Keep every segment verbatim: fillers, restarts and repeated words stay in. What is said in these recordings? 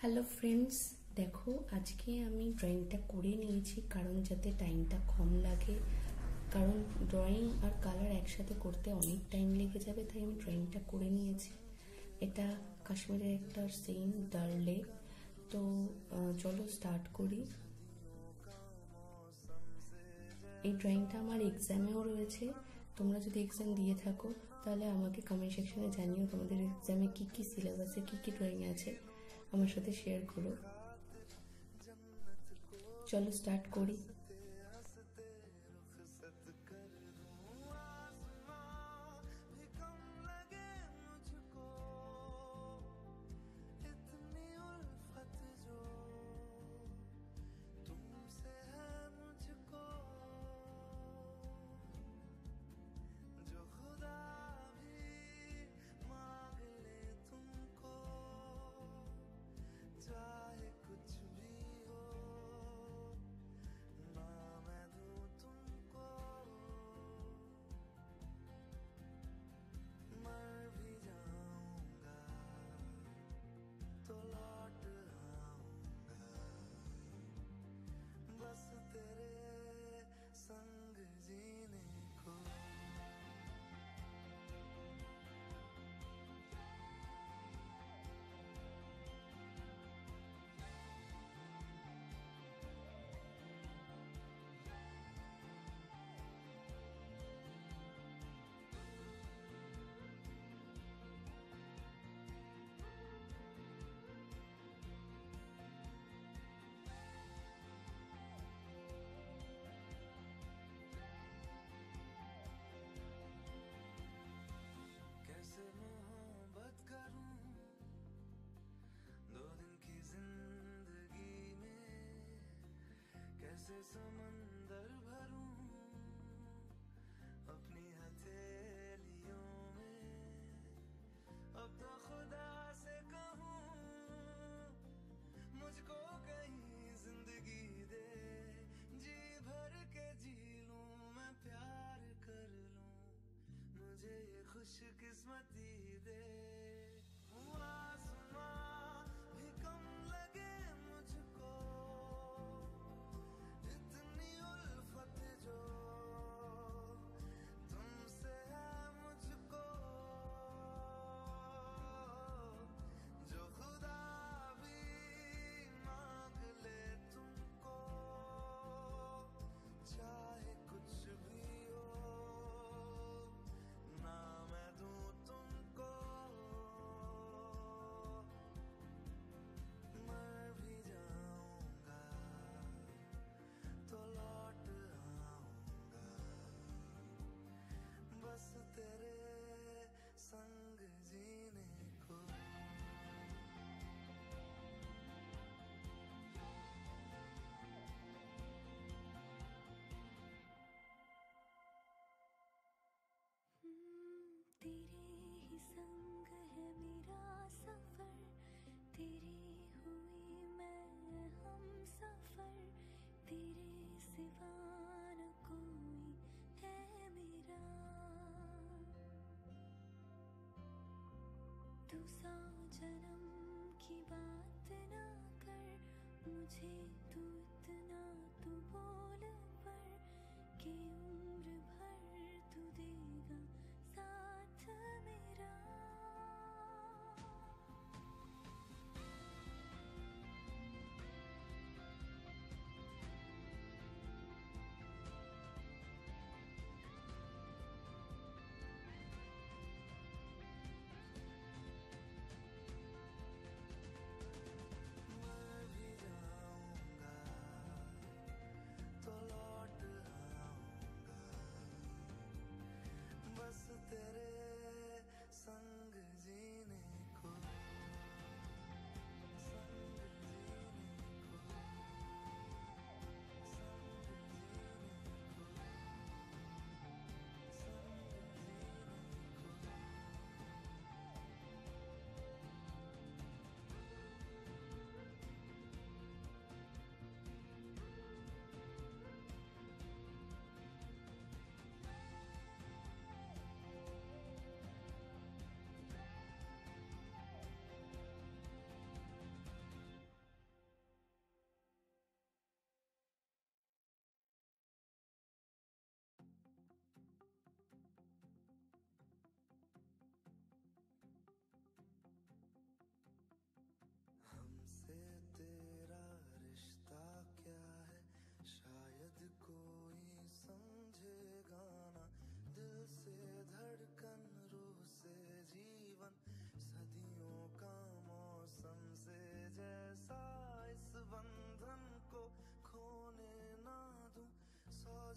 Hello friends, দেখো আজকে আমি ড্রয়িংটা করে নিয়েছি কারণ যাতে টাইমটা কম লাগে, কারণ ড্রয়িং আর কালার একসাথে করতে অনেক টাইম লেগে যাবে, তাই আমি ড্রয়িংটা করে নিয়েছি। এটা কাশ্মীরের একটা সেন্ট ডাল লেক। তো চলো স্টার্ট করি। এই ড্রয়িংটা আমার এক্সামেও রয়েছে। তোমরা যদি এক্সাম দিয়ে থাকো তাহলে আমাকে কমেন্ট সেকশনে জানিও তোমাদের এক্সামে কি কি সিলেবাসে কি কি ড্রয়িং আছে, আমার সাথে শেয়ার করো। চলো স্টার্ট করি। चाहे कुछ भी हो ना मैं दूं तुमको, मर भी जाऊंगा तो लौट आऊंगा, बस तेरे संग जीने को। कैसे मोहब्बत करूं दो दिन की जिंदगी में, कैसे समंदर भरूं अपनी हथेलियों में। अब तो खुदा से कहूं मुझको कहीं जिंदगी दे, जी भर के जी लूं मैं प्यार कर लूं, मुझे ये खुशकिस्मती दे। आसमां भी कम लगे मुझको, इतनी उल्फत जो तुमसे है मुझको, जो खुदा भी मांग ले तुमको, चाहे कुछ भी हो ना मैं दूं तुमको, मर भी जाऊंगा तो लौट आऊंगा, बस तेरे संग जीने को। तेरे ही संग है मेरा सफर, तेरी हुई मैं हम सफर, तेरे सिवा न कोई है मेरा। तू सौ जन्म की बात ना कर मुझे, तू इतना तू बोल पर कि उम्र भर तू देगा साथ मेरा। मर भी जाऊंगा तो लौट आऊंगा,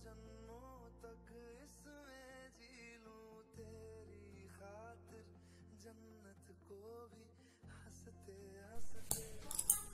जन्मों तक इसमें जी लूं तेरी खातिर जन्नत को भी हंसते हंसते